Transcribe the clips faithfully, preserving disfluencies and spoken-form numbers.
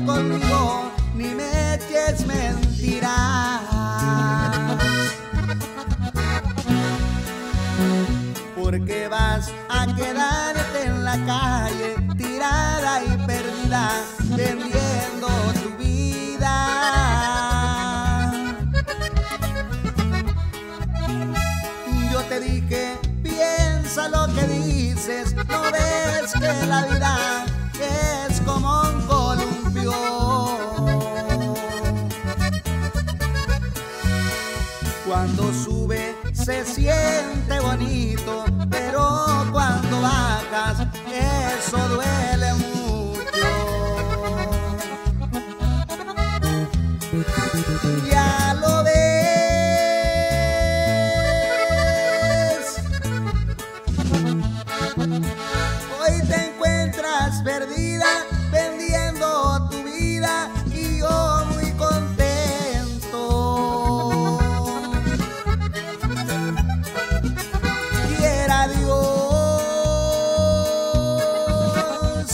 conmigo ni me eches mentiras, porque vas a quedarte en la calle tirada y perdida vendiendo tu vida. Yo te dije, piensa lo que dices, no ves que la vida es como un columpio. Cuando sube se siente bonito, pero cuando bajas eso duele mucho. Ya lo ves, hoy te encuentras perdida vendiendo tu vida y yo muy contento. Quiera Dios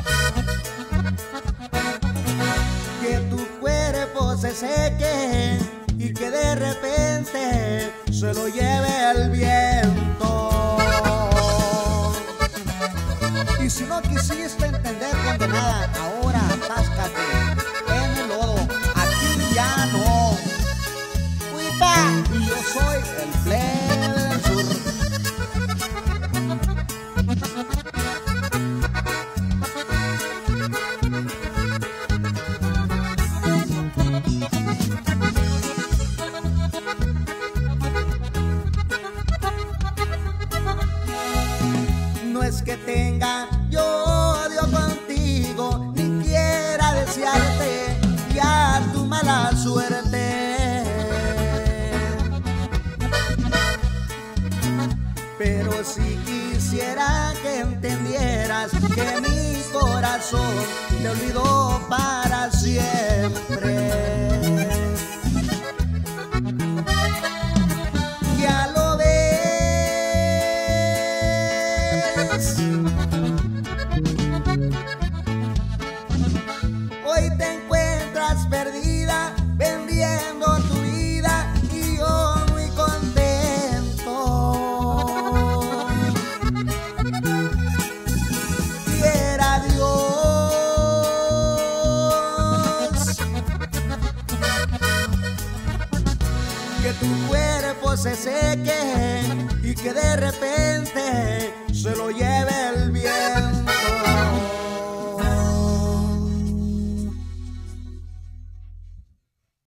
que tu cuerpo se seque y que de repente se lo lleve el viento. Y si no quisiste entender, condenada, ahora atáscate en el lodo, aquí ya no. Cuita, y yo soy el plebe del sur. No es que tenga yo odio contigo, ni quiera desearte ya tu mala suerte, pero si quisiera que entendieras que mi corazón te olvidó para siempre. Ya lo ves, hoy te encuentras perdida vendiendo tu vida y yo muy contento. Quiera Dios que tu cuerpo se seque y que de repente